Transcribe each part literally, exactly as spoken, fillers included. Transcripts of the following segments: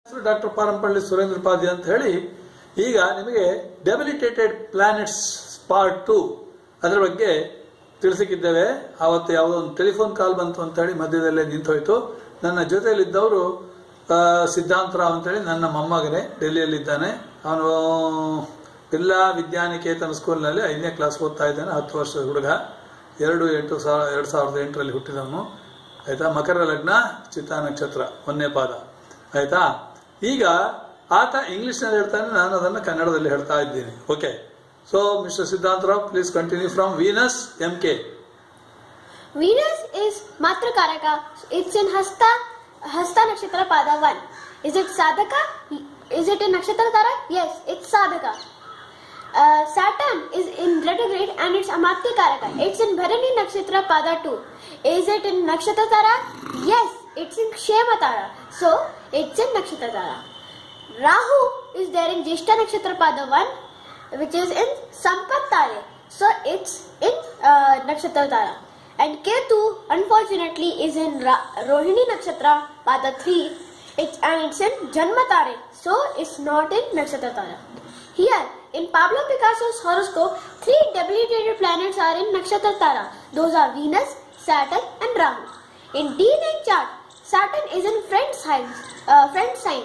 Doctor Parampalli Surendra ಪಾದಿ ಅಂತ ಹೇಳಿ ಈಗ ನಿಮಗೆ ಡೆಬಿಲಿಟೇಟೆಡ್ ಪ್ಲಾನೆಟ್ಸ್ ಪಾರ್ಟ್ ಟು ಅದರ ಬಗ್ಗೆ ತಿಳಿಸಿಕಿದ್ದೇವೆ. ಆವತ್ತು ಯಾವುದೋ ಒಂದು ಟೆಲಿಫೋನ್ ಕಾಲ್ ಬಂತು ಅಂತ ಹೇಳಿ ಮಧ್ಯದಲ್ಲೇ ನಿಂತೋಯ್ತು. ನನ್ನ ಜೊತೆಯಲ್ಲಿದ್ದವರು ಸಿದ್ಧಾಂತರಾವ್ ಅಂತೇಳಿ ನನ್ನ ಮೊಮ್ಮಗನೇ, ಡೆಲ್ಲಿಯಲ್ಲಿದ್ದಾನೆ. ಅವನು ಜಿಲ್ಲಾ ವಿದ್ಯಾನಿಕೇತನ ಸ್ಕೂಲ್ನಲ್ಲಿ ಐದನೇ ಕ್ಲಾಸ್ ಓದ್ತಾ ಇದ್ದಾನೆ. ಹತ್ತು ವರ್ಷದ ಹುಡುಗ, ಎರಡು ಎಂಟು ಸಾವಿರ ಎರಡು ಸಾವಿರದ ಎಂಟರಲ್ಲಿ ಹುಟ್ಟಿದವನು. ಆಯ್ತಾ, ಮಕರ ಲಗ್ನ, ಚಿತ್ತಾ ನಕ್ಷತ್ರ, ಒಂದನೇ ಪಾದ. ಆಯ್ತಾ, ಈಗ ಆತ ಇಂಗ್ಲಿಷ್ ನಲ್ಲಿ ಹೇಳ್ತಾನೆ, ನಾನು ಅದನ್ನು ಕನ್ನಡದಲ್ಲಿ ಹೇಳ್ತಾ ಇದ್ದೀನಿ. Okay, so mister Siddhantarao, please continue from Venus M K. Venus is Matra Karaka. It's in Hasta Hasta Nakshatra Pada one. Is it Sadhaka? Is it in Nakshatra Tara? Yes, it's Sadhaka. Uh, Saturn is in retrograde and it's Amatya Karaka. It's in Bharani Nakshatra Pada two. Is it in Nakshatra Tara? Yes, it's in Kshema Tara. So, it's in Nakshatra Tara. Rahu is there in Jyeshta Nakshatra Pada one, which is in Sampat Tare. So, it's in uh, Nakshatra Tara. And Ketu, unfortunately, is in Ra- Rohini Nakshatra, Pada three, it's, and it's in Janmatare, so it's not in Nakshatra Tara. Here, in Pablo Picasso's horoscope, three debilitated planets are in Nakshatra Tara. Those are Venus, Saturn and Rahu. In D nine chart, Saturn is in friend sign. Uh, friend sign.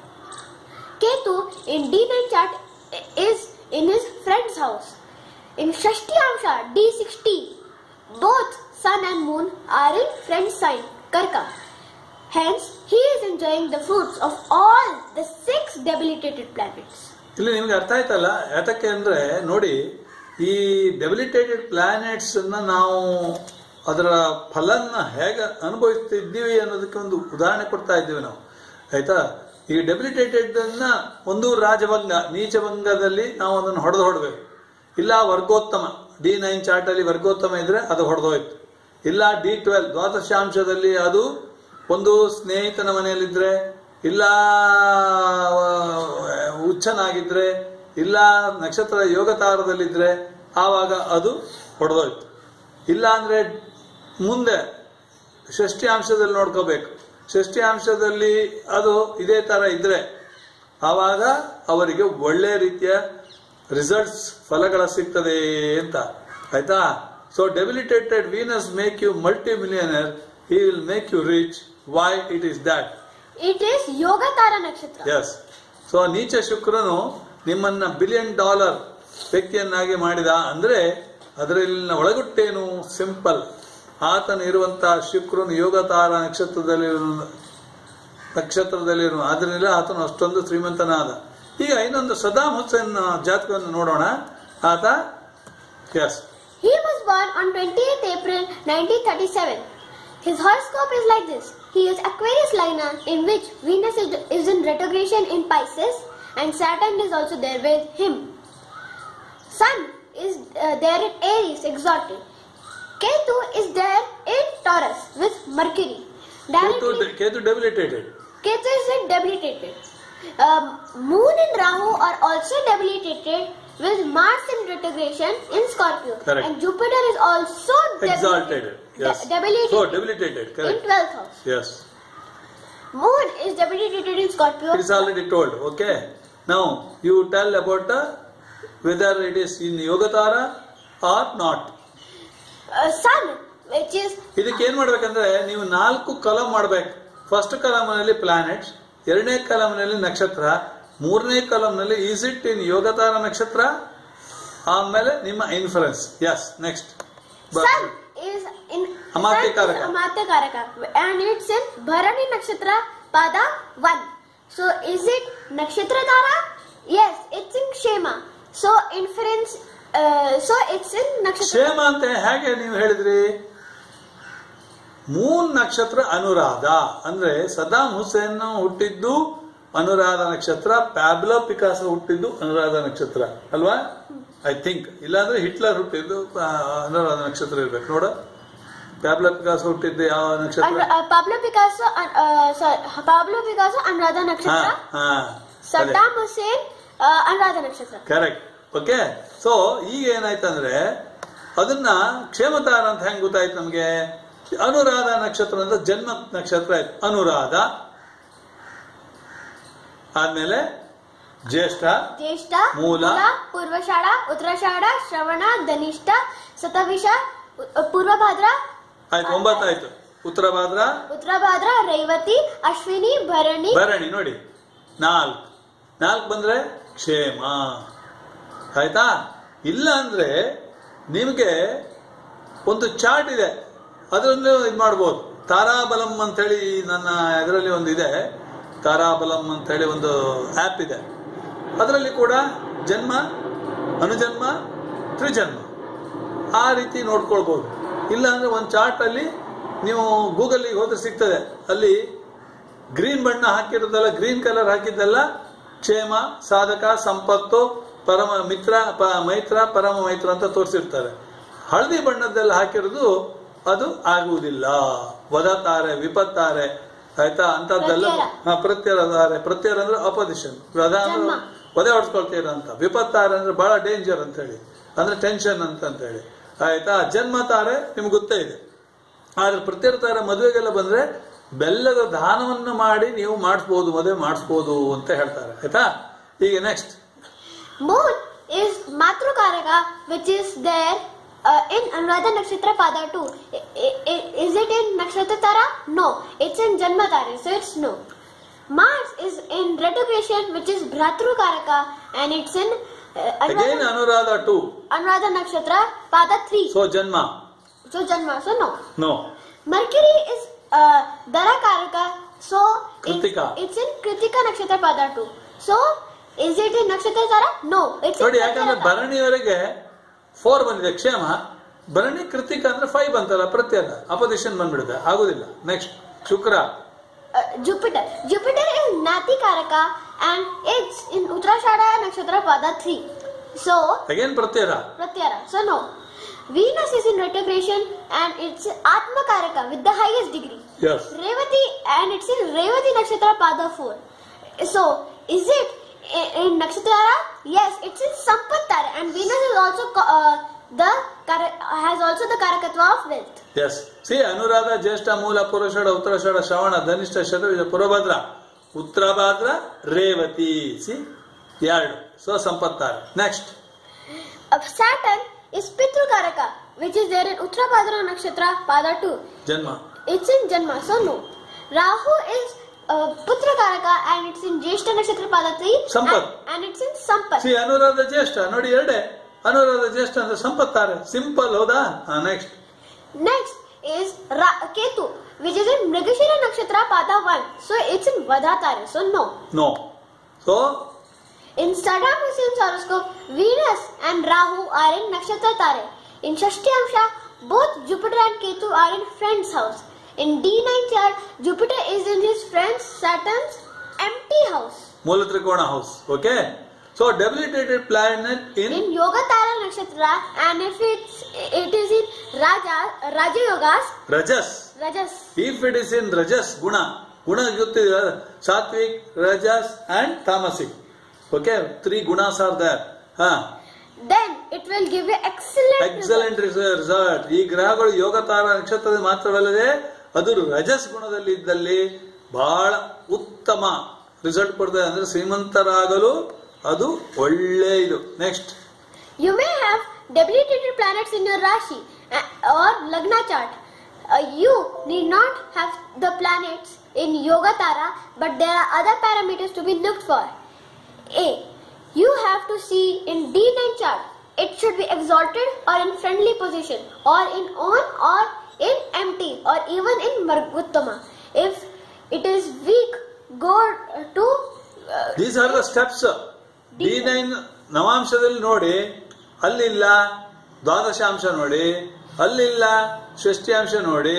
Ketu, in D nine chart, is in his friend's house. In Shashti Amsha, D sixty, both Sun and Moon are in friend sign, Karka. Hence, he is enjoying the fruits of all the six debilitated planets. ಇಲ್ಲಿ ನಿಮ್ಗೆ ಅರ್ಥ ಆಯ್ತಲ್ಲ ಯಾತಕ್ಕೆ ಅಂದ್ರೆ, ನೋಡಿ, ಈ ಡೆಬಿಲಿಟೇಟೆಡ್ planets ಅನ್ನ ನಾವು ಅದರ ಫಲನ್ನ ಹೇಗೆ ಅನುಭವಿಸ್ತಿದ್ದೀವಿ ಅನ್ನೋದಕ್ಕೆ ಒಂದು ಉದಾಹರಣೆ ಕೊಡ್ತಾ ಇದ್ದೀವಿ ನಾವು. ಆಯ್ತಾ, ಈ ಡೆಬಿಲಿಟೇಟೆಡ್ ಅನ್ನ ಒಂದು ರಾಜಭಂಗ, ನೀಚಭಂಗದಲ್ಲಿ ನಾವು ಅದನ್ನು ಹೊಡೆದು ಹೊಡಬೇಕು. ಇಲ್ಲ ವರ್ಗೋತ್ತಮ, ಡಿ ನೈನ್ ಚಾರ್ಟ್ ಅಲ್ಲಿ ವರ್ಗೋತ್ತಮ ಇದ್ರೆ ಅದು ಹೊಡೆದೋಯ್ತು. ಇಲ್ಲ ಡಿ ಟ್ವೆಲ್ ದ್ವಾದಶಾಂಶದಲ್ಲಿ ಅದು ಒಂದು ಸ್ನೇಹಿತನ ಮನೆಯಲ್ಲಿದ್ರೆ, ಇಲ್ಲ ಉಚ್ಚನಾಗಿದ್ರೆ, ಇಲ್ಲ ನಕ್ಷತ್ರ ಯೋಗತಾರದಲ್ಲಿದ್ರೆ ಆವಾಗ ಅದು ಹೊಡೆದೋಯ್ತು. ಇಲ್ಲ ಅಂದ್ರೆ ಮುಂದೆ ಷಷ್ಠಿ ಅಂಶದಲ್ಲಿ ನೋಡ್ಕೋಬೇಕು. ಷಷ್ಠಿ ಅಂಶದಲ್ಲಿ ಅದು ಇದೇ ತರ ಇದ್ರೆ ಆವಾಗ ಅವರಿಗೆ ಒಳ್ಳೆ ರೀತಿಯ ರಿಸಲ್ಟ್ಸ್, ಫಲಗಳ ಸಿಗ್ತದೆ ಅಂತ. ಆಯ್ತಾ, so debilitated Venus make you multi millionaire, he will make you rich. Why it is that? It is Yogatara Nakshatra. Yes. So ನೀಚ ಶುಕ್ರನು ನಿಮ್ಮನ್ನ ಬಿಲಿಯನ್ ಡಾಲರ್ ವ್ಯಕ್ತಿಯನ್ನಾಗಿ ಮಾಡಿದ ಅಂದ್ರೆ ಅದರಲ್ಲಿನ ಒಳಗುಟ್ಟೇನು? ಸಿಂಪಲ್. ಆತನು ಇರುವಂತಹ ಶುಕ್ರನು ಯೋಗತಾರ ನಕ್ಷತ್ರದಲ್ಲಿ ನಕ್ಷತ್ರದಲ್ಲಿರು ಆದ್ರಿಂದ ಆತನು ಅಷ್ಟೊಂದು ಶ್ರೀಮಂತನಾದ. ಈಗ ಇನ್ನೊಂದು ಸದಾಂ ಹುಸೇನ್ ಜಾತಕವನ್ನು ನೋಡೋಣ. ಆತ yes He was born on twenty-eighth April nineteen thirty-seven. His horoscope is like this. He is Aquarius Lagna, in which Venus is, is in retrogression in Pisces and Saturn is also there with him. Sun is uh, there in Aries, exalted. Ketu is there in Taurus with Mercury. Directly, Ketu debilitated. Ketu is debilitated. Um, Moon and Rahu are also debilitated with Mars in retrogression in Scorpio. Correct. And Jupiter is also Exalted. Yes. De- debilitated. So debilitated. Correct. In twelfth house. Yes. Moon is debilitated in Scorpio. It is already told. Okay. Now you tell about uh, whether it is in Yogatara or not. Uh, sun, which is ಇದಕ್ಕೆ ಏನ್ ಮಾಡ್ಬೇಕಂದ್ರೆ ನೀವು ನಾಲ್ಕು ಕಲಮ್ ಮಾಡ್ಬೇಕು. First ಕಲಮ್ನಲ್ಲಿ planets, ಎರಡನೇ ಕಲಮ್ನಲ್ಲಿ ನಕ್ಷತ್ರ, ಮೂರನೇ ಕಲಮ್ನಲ್ಲಿ is it in ಯೋಗತಾರ ನಕ್ಷತ್ರ, ಆಮೇಲೆ ನಿಮ್ಮ influence. Yes, next. Sun is in Amatya Sun is Karaka. Amatya Karaka and it's in Bharani Nakshatra Pada one. So is it Nakshatra Tara? Yes, it's in Kshema. So inference, uh, so it's in Nakshatra. ಕ್ಷೇಮ ಅಂತ ಹೇಗೆ ನೀವು ಹೇಳಿದ್ರಿ? Moon ನಕ್ಷತ್ರ ಅನುರಾಧ ಅಂದ್ರೆ ಸದಾಂ ಹುಸೇನ್ ಹುಟ್ಟಿದ್ದು ಅನುರಾಧ ನಕ್ಷತ್ರ, Pablo Picasso ಹುಟ್ಟಿದ್ದು ಅನುರಾಧ ನಕ್ಷತ್ರ ಅಲ್ವಾ? I think. ಇಲ್ಲಾಂದ್ರೆ ಹಿಟ್ಲರ್ ಹುಟ್ಟಿದ್ದು ಅನುರಾಧ ನಕ್ಷತ್ರ ಇರ್ಬೇಕು. ನೋಡ, ಪ್ಯಾಬ್ಲೋ ಪಿಕಾಸೋ ಹುಟ್ಟಿದ್ದು ಯಾವ ನಕ್ಷತ್ರ? And, uh, Pablo Picasso, uh, sorry, Pablo Picasso Anuradha Nakshatra. Saddam Hussein uh, Anuradha Nakshatra. Correct. Okay. So ಈಗ ಏನಾಯ್ತಂದ್ರೆ ಅದನ್ನ ಕ್ಷೇಮತಾರ ಅಂತ ಹೆಂಗ್ ಗೊತ್ತಾಯ್ತು ನಮ್ಗೆ? ಅನುರಾಧ ನಕ್ಷತ್ರ ಅಂತ ಜನ್ಮ ನಕ್ಷತ್ರ ಆಯ್ತು. ಅನುರಾಧ ಆದ್ಮೇಲೆ ಜ್ಯೇಷ್ಠ, ಜ್ಯೇಷ್ಠ, ಮೂಲ, ಪೂರ್ವಷಾಢ, ಉತ್ತರಾಷಾಢ, ಶ್ರವಣ, ಧನಿಷ್ಠ, ಶತಭಿಷ, ಪೂರ್ವಭಾದ್ರ. ಆಯ್ತು, ಒಂಬತ್ತಾಯ್ತು. ಉತ್ತರ ಭಾದ್ರ, ಉತ್ತರ ಭಾದ್ರ, ರೇವತಿ, ಅಶ್ವಿನಿ, ಭರಣಿ. ಭರಣಿ ನೋಡಿ ನಾಲ್ಕು. ನಾಲ್ಕು ಬಂದ್ರೆ ಕ್ಷೇಮ. ಆಯ್ತಾ? ಇಲ್ಲ ಅಂದ್ರೆ ನಿಮಗೆ ಒಂದು ಚಾರ್ಟ್ ಇದೆ, ಅದರಲ್ಲೂ ಇದು ಮಾಡ್ಬೋದು. ತಾರಾಬಲಂ ಅಂತ ಹೇಳಿ ನನ್ನ ಇದರಲ್ಲಿ ಒಂದು ಇದೆ, ತಾರಾಬಲಂ ಅಂತ ಹೇಳಿ ಒಂದು ಆಪ್ ಇದೆ. ಅದರಲ್ಲಿ ಕೂಡ ಜನ್ಮ, ಅನುಜನ್ಮ, ತ್ರಿಜನ್ಮ ಆ ರೀತಿ ನೋಡ್ಕೊಳ್ಬಹುದು. ಇಲ್ಲ ಅಂದ್ರೆ ಒಂದು ಚಾರ್ಟ್ ಅಲ್ಲಿ ನೀವು ಗೂಗಲ್ಗೆ ಹೋದ್ರೆ ಸಿಗ್ತದೆ. ಅಲ್ಲಿ ಗ್ರೀನ್ ಬಣ್ಣ ಹಾಕಿರೋದಲ್ಲ, ಗ್ರೀನ್ ಕಲರ್ ಹಾಕಿದ್ದೆಲ್ಲ ಕ್ಷೇಮ, ಸಾಧಕ, ಸಂಪತ್ತು, ಪರಮ ಮಿತ್ರ, ಮೈತ್ರ, ಪರಮ ಮೈತ್ರ ಅಂತ ತೋರಿಸಿರ್ತಾರೆ. ಹಳದಿ ಬಣ್ಣದ್ದೆಲ್ಲ ಹಾಕಿರೋದು ಅದು ಆಗುವುದಿಲ್ಲ. ವದತಾರೆ, ವಿಪತ್ತಾರೆ, ಆಯ್ತಾ, ಅಂತದ್ದೆಲ್ಲ. ಹಾ, ಪ್ರತ್ಯರದಾರೆ. ಪ್ರತ್ಯರ ಅಂದ್ರೆ ಅಪೋಸಿಷನ್. ವದ ಅಂದ್ರೆ ವದೆ ಹೊಡ್ಸ್ಕೊಳ್ತೀರ ಅಂತ. ವಿಪತ್ತಾರೆ ಅಂದ್ರೆ ಬಹಳ ಡೇಂಜರ್ ಅಂತ ಹೇಳಿ, ಅಂದ್ರೆ ಟೆನ್ಷನ್ ಅಂತ ಅಂತ ಹೇಳಿ. ಆಯ್ತಾ? ಜನ್ಮ ತಾರೆ ನಿಮ್ಗೆ ಗೊತ್ತೇ ಇದೆ. ಆದ್ರೆ ಪ್ರತ್ಯರ ತಾರೆ ಮದುವೆಗೆಲ್ಲ ಬಂದ್ರೆ ಬೆಲ್ಲದ ದಾನವನ್ನು ಮಾಡಿ ನೀವು ಮಾಡಿಸ್ಬೋದು, ಮದುವೆ ಮಾಡಿಸ್ಬೋದು ಅಂತ ಹೇಳ್ತಾರೆ. ಆಯ್ತಾ? ಈಗ ನೆಕ್ಸ್ಟ್ ಮೂನ್ ಇಸ್ ಮಾತೃಕಾರಕ which is there in Anuradha Nakshatra Pada two. Is it in Nakshatra Tara? No. It's in Janma Tara, so it's no. Mars is in retrogression, which is Bhratru Karaka, and it's in uh, again Anuradha two. Anuradha Nakshatra Pada three. So Janma. So Janma, so no. No. Mercury is uh, Dara Karaka, so Kritika. It's, it's in Kritika Nakshatra Pada two. So is it in Nakshatra Tara? No. It's ನೋಡಿ, in ಯಾಕಂದ್ರೆ ಭರಣಿಯವರೆಗೆ four ಬಂದಿದೆ ಕ್ಷೇಮ, ಭರಣಿ ಕೃತಿಕ ಅಂದ್ರೆ five ಬಂತಲ್ಲ, ಪ್ರತ್ಯೇಕ opposition ಬಂದ್ಬಿಡುತ್ತೆ, ಆಗುದಿಲ್ಲ. Next ಶುಕ್ರ. Jupiter. Jupiter is Nati Karaka and it's in Uttarashada Nakshatra Pada three. So again Pratyara. Pratyara. So no. Venus is in retrogression and it's Atma Karaka with the highest degree. Yes. Revati and it's in Revati Nakshatra Pada four. So is it in Nakshatra? Yes, it's in Sampattara, and Venus is also uh, the has also the Karakatva of wealth. Yes. See, Anuradha, Jyeshta, Moola, Purashada, Uttarashada, Shravana, Dhanishta, Shatabhisha, Purabhadra, Uttarabhadra, Revati. See, Yard. So Sampattara. Next. Uh, Saturn is Pitru Karaka, which is there in Uttarabhadra Nakshatra Pada two. Janma. It's in Janma, so no. Rahu is Uh, Putra Karaka and it's in Jyeshta Nakshatra Pada three. Sampat. And, and it's in Sampat. See, Anuradha Jyeshta. ನೋಡಿ ಎರಡೇ. Anuradha Jyeshta ಅಂದ್ರೆ ಸಂಪತ್ತಾರೆ. Simple, ಹೌದಾ? Next. Next is Ra Ketu, which is in Mrigashira Nakshatra Pada one. So it's in Vadhatara. So no. No. So in Saddam Hussein's horoscope, Venus and Rahu are in Nakshatra Tare. In Shashti Amsha, both Jupiter and Ketu are in friend's house. In D nine chart, Jupiter is in his friend Saturn's empty house. ಮೂಲ ತ್ರಿಕೋಣ house. Okay. So debilitated planet in in Yoga Tara Nakshatra, and if it's it is in Raja Raja Yogas. Rajas. Rajas. If it is in Rajas guna, guna ಗೊತ್ತಿದೆ, Sattvic, Rajas and Tamasic. Okay. Three gunas are there. Huh. Then it will give you excellent excellent result. ಈ ಗ್ರಹಗಳು ಯೋಗ ತಾರ ನಕ್ಷತ್ರದ ಮಾತ್ರವಲ್ಲದೆ ಅದು ರಜಸ್ ಗುಣದಲ್ಲಿ ಇದ್ದಲ್ಲಿ ಬಹಳ ಉತ್ತಮ result ಕೊಡ್ತದೆ. ಅಂದ್ರೆ ಶ್ರೀಮಂತರಾಗಲು ಅದು ಒಳ್ಳೆ ಇದು. Next. You may have debilitated planets in your Rashi or Lagna chart. Uh, you need not have the planets in Yoga Tara, but there are other parameters to be looked for. A. You have to see in D nine chart. It should be exalted or in friendly position, or in on or in empty, or even in Marguttama. If it is weak, go to uh, these are the steps. D nine ನವಾಂಶದಲ್ಲಿ ನೋಡಿ, ಅಲ್ಲಿಲ್ಲ ದ್ವಾದಶಾಂಶ ನೋಡಿ, ಅಲ್ಲಿಲ್ಲ ಷಷ್ಠ್ಯಾಂಶ ನೋಡಿ,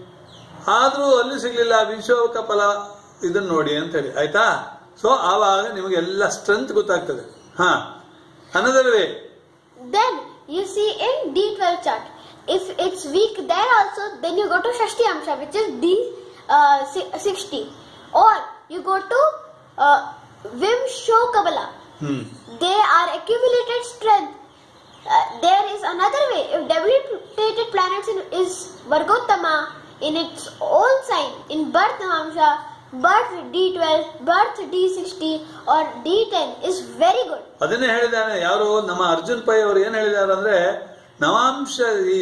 ಆದ್ರೂ ಅಲ್ಲಿ ಸಿಗ್ಲಿಲ್ಲ ವಿಂಶೋಕ ಫಲ ಇದನ್ನ ನೋಡಿ ಅಂತ ಹೇಳಿ. ಆಯ್ತಾ? ಸೊ ಆವಾಗ ನಿಮಗೆ ಎಲ್ಲ ಸ್ಟ್ರೆಂತ್ ಗೊತ್ತಾಗ್ತದೆ. ಹಾ, another way. Then you see in D twelve chart. If it's weak there also, then you go to Shashti Amsha, which is D uh, sixty, or you go to uh, Vimshokabala. Hmm. They are accumulated strength. Uh, there is another way. If debilitated planets in, is Vargottama in its own sign in birth Navamsha, birth D twelve, birth D sixty or D ten is very good. ಅದನ್ನೇ ಹೇಳಿದಾನೆ ಯಾರು ನಮ್ಮ Arjun pi ಅವರು ಏನ್ ಹೇಳಿದ್ದಾರೆ ಅಂದ್ರೆ ನವಾಂಶ ಈ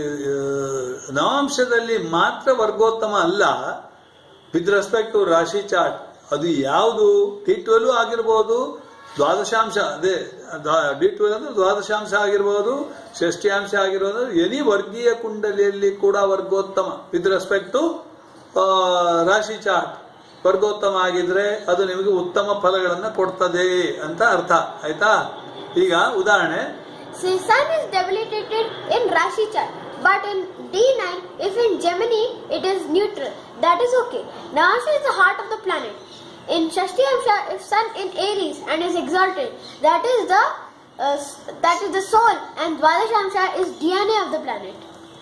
ನವಾಂಶದಲ್ಲಿ ಮಾತ್ರ ವರ್ಗೋತ್ತಮ ಅಲ್ಲ with respect to rashi chart. ಅದು ಯಾವುದು ಡಿ ಟ್ವೆಲ್ ಆಗಿರ್ಬೋದು, ದ್ವಾದಶಾಂಶ ಅದೇ ಡಿ ಟ್ವೆಲ್ ಅಂದ್ರೆ ದ್ವಾದಶಾಂಶ ಆಗಿರ್ಬೋದು, ಷಷ್ಠ್ಯಾಂಶ ಆಗಿರ್ಬೋದು, ಎನಿ ವರ್ಗೀಯ ಕುಂಡಲಿಯಲ್ಲಿ ಕೂಡ ವರ್ಗೋತ್ತಮ with respect to rashi chart ವರ್ಗೋತ್ತಮ ಆಗಿದ್ರೆ ಅದು ನಿಮಗೆ ಉತ್ತಮ ಫಲಗಳನ್ನ ಕೊಡ್ತದೆ ಅಂತ ಅರ್ಥ ಆಯ್ತಾ. ಈಗ ಉದಾಹರಣೆ, So sun is debilitated in Rashi chart, but in D nine, if in Gemini, it is neutral. That is okay. Navamsha is the heart of the planet. In Shashtiyamsha, if sun in Aries and is exalted, that is the uh, that is the soul, and Dwadashamsha is D N A of the planet.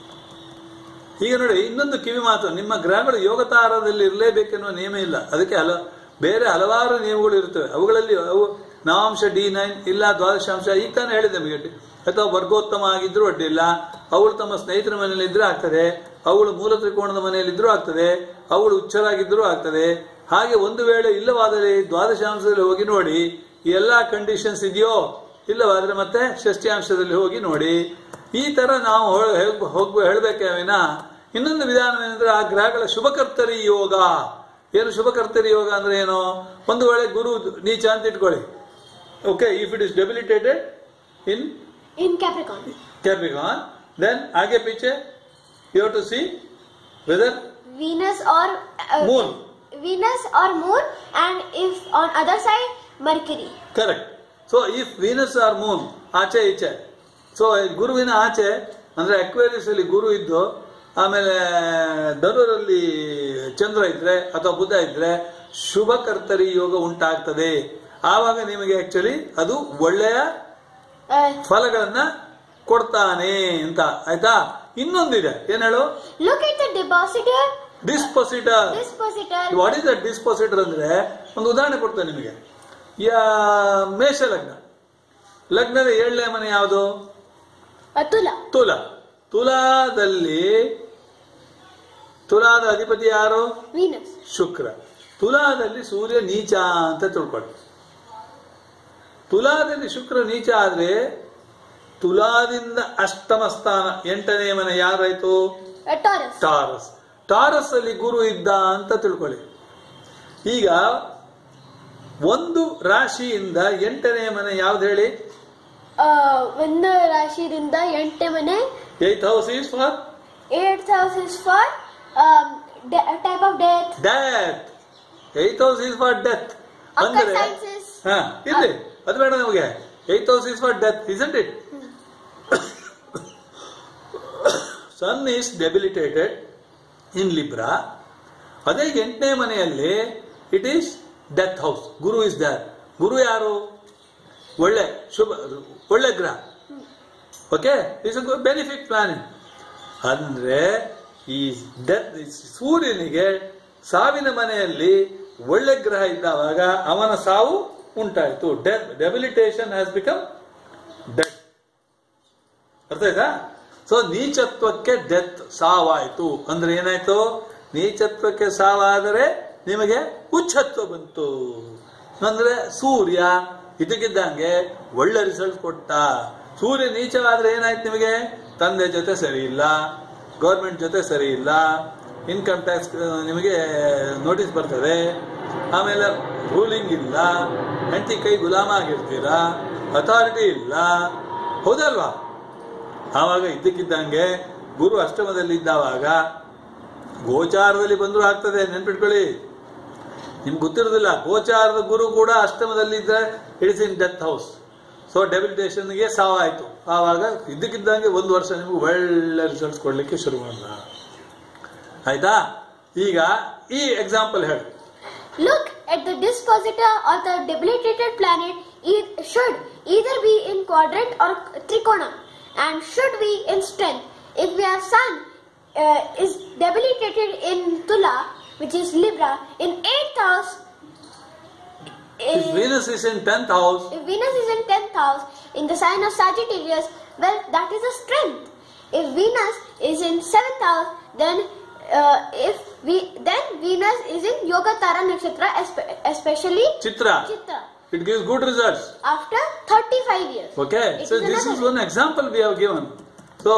ಈಗ ನೋಡಿ ಇನ್ನೊಂದು ಕಿವಿ ಮಾತು, ನಿಮ್ಮ ಗ್ರಹಗಳು ಯೋಗತಾರದಲ್ಲಿ ಇರಲೇಬೇಕೆನ್ನುವ ನಿಯಮ ಇಲ್ಲ. ಅದಕ್ಕೆ ಹಲ ಬೇರೆ ಹಲವಾರು ನಿಯಮಗಳು ಇರ್ತವೆ. ಅವುಗಳಲ್ಲಿ ಅವು ನವಾಂಶ ಡಿ ನೈನ್ ಇಲ್ಲ ದ್ವಾದಶಾಂಶ ಈಗ ತಾನೇ ಹೇಳಿದೆ ನಿಮಗೆ. ಅಥವಾ ವರ್ಗೋತ್ತಮ ಆಗಿದ್ರು ಅಡ್ಡಿಲ್ಲ, ಅವಳು ತಮ್ಮ ಸ್ನೇಹಿತರ ಮನೆಯಲ್ಲಿ ಇದ್ರೂ ಆಗ್ತದೆ, ಅವಳು ಮೂಲ ತ್ರಿಕೋಣದ ಮನೆಯಲ್ಲಿದ್ರೂ ಆಗ್ತದೆ, ಅವಳು ಉಚ್ಚರಾಗಿದ್ರೂ ಆಗ್ತದೆ. ಹಾಗೆ ಒಂದು ವೇಳೆ ಇಲ್ಲವಾದರೆ ದ್ವಾದಶಾಂಶದಲ್ಲಿ ಹೋಗಿ ನೋಡಿ ಈ ಎಲ್ಲಾ ಕಂಡೀಷನ್ಸ್ ಇದೆಯೋ, ಇಲ್ಲವಾದ್ರೆ ಮತ್ತೆ ಷಷ್ಠ್ಯಾಂಶದಲ್ಲಿ ಹೋಗಿ ನೋಡಿ. ಈ ತರ ನಾವು ಹೋಗ್ ಹೇಳ್ಬೇಕೇ ವಿನ ಇನ್ನೊಂದು ವಿಧಾನವೇನೆಂದ್ರೆ ಆ ಗ್ರಹಗಳ ಶುಭಕರ್ತರಿ ಯೋಗ. ಏನು ಶುಭಕರ್ತರಿ ಯೋಗ ಅಂದ್ರೆ ಏನು? ಒಂದು ವೇಳೆ ಗುರು ನೀಚ ಅಂತ ಇಟ್ಕೊಳ್ಳಿ. Okay, if it is debilitated in In Capricorn. Capricorn, then आगे पीछे you have to see whether Venus or uh, moon. Venus or moon, and if on other side Mercury. Correct. So if Venus or moon ಆಚೆ ಈಚೆ, so ಗುರುವಿನ ಆಚೆ ಅಂದ್ರೆ Aquarius ಅಲ್ಲಿ ಗುರು ಇದ್ದು ಆಮೇಲೆ ಧನುರಲ್ಲಿ ಚಂದ್ರ ಇದ್ರೆ ಅಥವಾ ಬುಧ ಇದ್ರೆ ಶುಭಕರ್ತರಿ ಯೋಗ ಉಂಟಾಗ್ತದೆ. ಆವಾಗ ನಿಮಗೆ ಆಕ್ಚುಲಿ ಅದು ಒಳ್ಳೆಯ ಫಲಗಳನ್ನ ಕೊಡ್ತಾನೆ ಅಂತ ಆಯ್ತಾ. ಇನ್ನೊಂದಿದೆ, ಏನ್ ಹೇಳು? Look at the depositor. Dispositor. Dispositor. What is the dispositor ಅಂದ್ರೆ ಒಂದು ಉದಾಹರಣೆ ಕೊಡ್ತೇನೆ ನಿಮಗೆ. ಯಾ ಮೇಷ ಲಗ್ನ, ಲಗ್ನದ ಏಳನೇ ಮನೆ ಯಾವುದು? Tulla. ತುಲಾ. ತುಲಾದಲ್ಲಿ ತುಲಾದ ಅಧಿಪತಿ ಯಾರು? Venus. ಶುಕ್ರ. ತುಲಾದಲ್ಲಿ ಸೂರ್ಯ ನೀಚ ಅಂತ ತಿಳ್ಕೊಳ್ಳಿ. ತುಲಾದಲ್ಲಿ ಶುಕ್ರ ನೀಚ ಆದ್ರೆ ತುಲಾದಿಂದ ಅಷ್ಟಮ ಸ್ಥಾನ ಎಂಟನೇ ಮನೆ ಯಾರಾಯ್ತು? Taurus. ಟಾರಸ್. ಟಾರಸ್ ಅಲ್ಲಿ ಗುರು ಇದ್ದ ಅಂತ ತಿಳ್ಕೊಳ್ಳಿ. ಈಗ ಒಂದು ರಾಶಿಯಿಂದ ಎಂಟನೇ ಮನೆ ಯಾವ್ದು ಹೇಳಿ? ಒಂದು ರಾಶಿಯಿಂದ ಎಂಟನೇ ಮನೆ. Eighth house is for eight house is for type of death. Death. Eighth house is for death ಅಂದ್ರೆ ಹಾ ಇಲ್ಲಿ ಅದು ಬೇಡ ನಮಗೆ. Eighth house is for death, isn't it? Sun is debilitated in Libra. ಅದೇ ಎಂಟನೇ ಮನೆಯಲ್ಲಿ ಇಟ್ ಈಸ್ ಡೆತ್ ಹೌಸ್. ಗುರು ಇಸ್ ದರ್. ಗುರು ಯಾರು? ಒಳ್ಳೆ ಶುಭ ಒಳ್ಳೆ ಗ್ರಹ. Okay, it's a benefit planet. ಅಂದ್ರೆ ಈ ಡೆತ್ ಸೂರ್ಯನಿಗೆ ಸಾವಿನ ಮನೆಯಲ್ಲಿ ಒಳ್ಳೆ ಗ್ರಹ ಇದ್ದಾವಾಗ ಅವನ ಸಾವು ಉಂಟಾಯಿತು. Death debilitation has become death. ಅರ್ಥ ಆಯ್ತಾ? ಸೊ ನೀಚತ್ವಕ್ಕೆ ಡೆತ್ ಸಾವಾಯಿತು ಅಂದ್ರೆ ಏನಾಯ್ತು? ನೀಚತ್ವಕ್ಕೆ ಸಾವಾದರೆ ನಿಮಗೆ ಉಚ್ಚತ್ವ ಬಂತು. ಅಂದ್ರೆ ಸೂರ್ಯ ಇದಕ್ಕಿದ್ದಂಗೆ ಒಳ್ಳೆ ರಿಸಲ್ಟ್ ಕೊಟ್ಟ. ಸೂರ್ಯ ನೀಚವಾದ್ರೆ ಏನಾಯ್ತು ನಿಮಗೆ? ತಂದೆ ಜೊತೆ ಸರಿ ಇಲ್ಲ, ಗೌರ್ಮೆಂಟ್ ಜೊತೆ ಸರಿ ಇಲ್ಲ, ಇನ್ಕಮ್ ಟ್ಯಾಕ್ಸ್ ನಿಮಗೆ ನೋಟಿಸ್ ಬರ್ತದೆ, ಆಮೇಲೆ ರೂಲಿಂಗ್ ಇಲ್ಲ, ಹೆಂಡತಿ ಕೈ ಗುಲಾಮ ಆಗಿರ್ತೀರಾ, ಅಥಾರಿಟಿ ಇಲ್ಲ, ಹೌದಲ್ವಾ? ಆವಾಗ ಇದ್ದಕ್ಕಿದ್ದಂಗೆ ಗುರು ಅಷ್ಟಮದಲ್ಲಿ ಇದ್ದಾವಾಗ ಗೋಚಾರದಲ್ಲಿ ಬಂದರೂ ಆಗ್ತದೆ. ನೆನ್ಪಿಟ್ಕೊಳ್ಳಿ, ನಿಮ್ಗೆ ಗೊತ್ತಿರೋದಿಲ್ಲ. ಗೋಚಾರದ ಗುರು ಕೂಡ ಅಷ್ಟಮದಲ್ಲಿ ಇದ್ರೆ it's in death house. So ಡೆಬಿಲಿಟೇಷನ್ಗೆ ಸಾವಾಯ್ತು. ಆವಾಗ ಇದ್ದಕ್ಕಿದ್ದಂಗೆ ಒಂದು ವರ್ಷ ನಿಮ್ಗೆ ಒಳ್ಳೆ ರಿಸಲ್ಟ್ಸ್ ಕೊಡ್ಲಿಕ್ಕೆ ಶುರು ಮಾಡಲ್ಲ. ಆಯ್ತಾ? ಈಗ ಈ ಎಕ್ಸಾಂಪಲ್ ಹೇಳಿ. Look at the dispositor or the debilitated planet. It should either be in quadrant or trikona, and should be in strength. If we have sun uh, is debilitated in Tula, which is Libra, in eighth house. If Venus is in tenth house. If Venus is in tenth house in the sign of Sagittarius, well, that is a strength. If Venus is in seventh house, then uh, if we then Venus is in Yogatara Nakshatra, especially Chitra. Chitra. It gives good results. After thirty-five years. Okay. It So is this is another- one example we have given. So,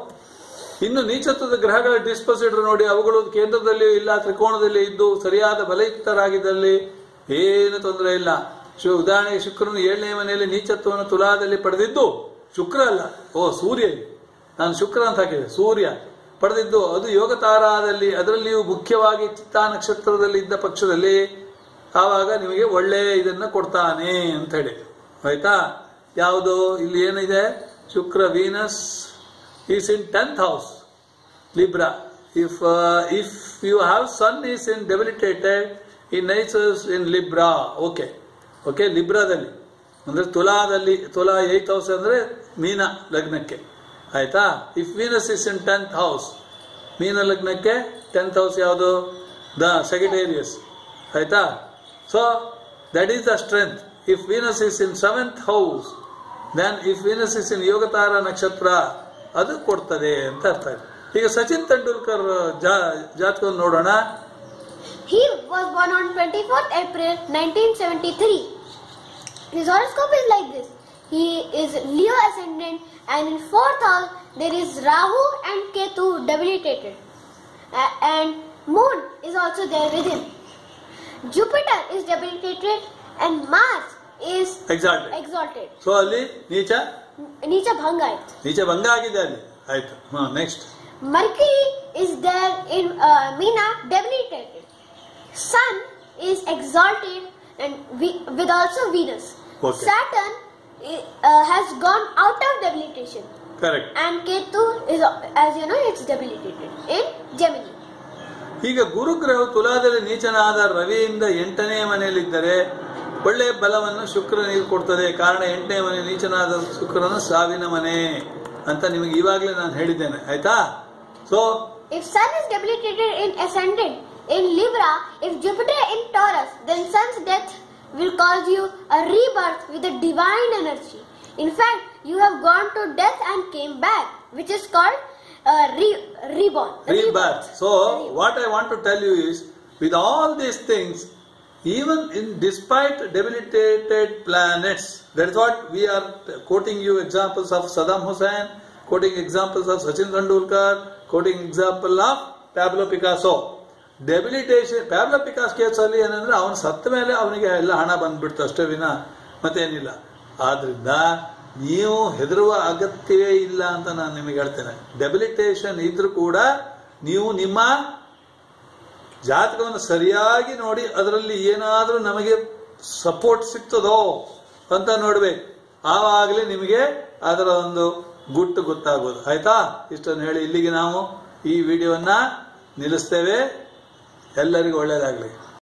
ಇನ್ನು ನೀಚತ್ವದ ಗ್ರಹಗಳ ಡಿಸ್ಪೋಸಿಟರ್ ನೋಡಿ, ಅವುಗಳು ಕೇಂದ್ರದಲ್ಲಿಯೂ ಇಲ್ಲ ತ್ರಿಕೋಣದಲ್ಲಿ ಇದ್ದು ಸರಿಯಾದ ಬಲಯುಕ್ತರಾಗಿದ್ದಲ್ಲಿ ಏನು ತೊಂದರೆ ಇಲ್ಲ. ಉದಾಹರಣೆಗೆ ಶುಕ್ರನು ಏಳನೇ ಮನೆಯಲ್ಲಿ ನೀಚತ್ವವನ್ನು ತುಲಾದಲ್ಲಿ ಪಡೆದಿದ್ದು, ಶುಕ್ರ ಅಲ್ಲ, ಓ ಸೂರ್ಯ, ನಾನು ಶುಕ್ರ ಅಂತ ಹಾಕಿದೆ, ಸೂರ್ಯ ಪಡೆದಿದ್ದು ಅದು ಯೋಗತಾರಾದಲ್ಲಿ, ಅದರಲ್ಲಿಯೂ ಮುಖ್ಯವಾಗಿ ಚಿತ್ತಾ ನಕ್ಷತ್ರದಲ್ಲಿ ಇದ್ದ ಪಕ್ಷದಲ್ಲಿ ಆವಾಗ ನಿಮಗೆ ಒಳ್ಳೆ ಇದನ್ನ ಕೊಡ್ತಾನೆ ಅಂತ ಹೇಳಿ. ಆಯ್ತಾ? ಯಾವುದು ಇಲ್ಲಿ ಏನಿದೆ? ಶುಕ್ರ Venus is in tenth house, Libra. If uh, if you have Sun is in debilitated, in Nisus in Libra. Okay, okay, Libraದಲ್ಲಿ ಅಂದ್ರೆ ತುಲಾದಲ್ಲಿ, ತುಲಾ ಏತ್ ಹೌಸ್ ಅಂದ್ರೆ ಮೀನ ಲಗ್ನಕ್ಕೆ. ಆಯ್ತಾ? If Venus is in tenth house, ಮೀನ ಲಗ್ನಕ್ಕೆ ಟೆಂತ್ ಹೌಸ್ ಯಾವುದು? The secretaries. ಆಯ್ತಾ? So that is the strength. If Venus is in seventh house, then if Venus is in ಯೋಗತಾರ ನಕ್ಷತ್ರ, ಅದು ಕೊಡ್ತದೆ ಅಂತ ಅರ್ಥ ಇದೆ. ಈಗ ಸಚಿನ್ ತೆಂಡೂಲ್ಕರ್ ಜಾತಕವನ್ನು ನೋಡೋಣ. He was born on twenty-fourth April nineteen seventy-three. His horoscope is like this. He is Leo ascendant, and in fourth house there is Rahu and Ketu debilitated, uh, and Moon is also there with him. Jupiter is debilitated and Mars is Exalted. exalted. So ಅಲ್ಲಿ ನೀಚ Neecha Bhanga ಆಯ್ತು. ನೀಚ ಭಂಗ ಆಗಿದೆ ಅಲ್ಲಿ. ಆಯ್ತು. Next Mercury is there in uh, Meena debilitated. Sun is exalted and we, with also Venus. Okay. Saturn uh, has gone out of debilitation. Correct. And Ketu is, as you know, it's debilitated in Gemini. ಈಗ ಗುರುಗ್ರಹವು ತುಲಾದಲ್ಲಿ ನೀಚನಾದ ರವಿಯಿಂದ ಎಂಟನೇ ಮನೆಯಲ್ಲಿದ್ದರೆ ಒಳ್ಳೆಯ ಬಲವನ್ನು ಶುಕ್ರನಿಗೆ ಕೊಡ್ತದೆ. ಕಾರಣ ಎಂಟನೇ ಮನೆ ನೀಚನಾದ ಶುಕ್ರನ ಸಾವಿನ ಮನೆ ಅಂತ ನಿಮಗೆ ಈವಾಗಲೇ ನಾನು ಹೇಳಿದ್ದೇನೆ. ಆಯ್ತಾ? So If Sun is debilitated in ascendant in Libra, if Jupiter in Taurus, then Sun's death will cause you a rebirth with a divine energy. In fact, you have gone to death and came back, which is called uh, re- reborn. rebirth. So Rebirth. what I want to tell you is, with all these things, even in despite debilitated planets, that is what we are quoting you examples of Saddam Hussein, quoting examples of Sachin Tendulkar, quoting example of Pablo Picasso. Debilitation, Pablo Picasso ಕೇಸಲ್ಲಿ ಏನಂದ್ರೆ ಅವನು ಸತ್ತ ಮೇಲೆ ಅವನಿಗೆ ಎಲ್ಲ ಹಣ ಬಂದ್ಬಿಡ್ತು ಅಷ್ಟೇ ವಿನ ಮತ್ತೇನಿಲ್ಲ. ಆದ್ರಿಂದ ನೀವು ಹೆದರುವ ಅಗತ್ಯವೇ ಇಲ್ಲ ಅಂತ ನಾನು ನಿಮಗೆ ಹೇಳ್ತೇನೆ. ಡೆಬಿಲಿಟೇಷನ್ ಇದ್ರೂ ಕೂಡ ನೀವು ನಿಮ್ಮ ಜಾತಕವನ್ನು ಸರಿಯಾಗಿ ನೋಡಿ ಅದರಲ್ಲಿ ಏನಾದರೂ ನಮಗೆ ಸಪೋರ್ಟ್ ಸಿಗ್ತದೋ ಅಂತ ನೋಡ್ಬೇಕು. ಆವಾಗಲೇ ನಿಮಗೆ ಅದರ ಒಂದು ಗುಟ್ಟು ಗೊತ್ತಾಗೋದು. ಆಯ್ತಾ? ಇಷ್ಟನ್ನು ಹೇಳಿ ಇಲ್ಲಿಗೆ ನಾವು ಈ ವಿಡಿಯೋವನ್ನ ನಿಲ್ಲಿಸ್ತೇವೆ. ಎಲ್ಲರಿಗೂ ಒಳ್ಳೆಯದಾಗಲಿ.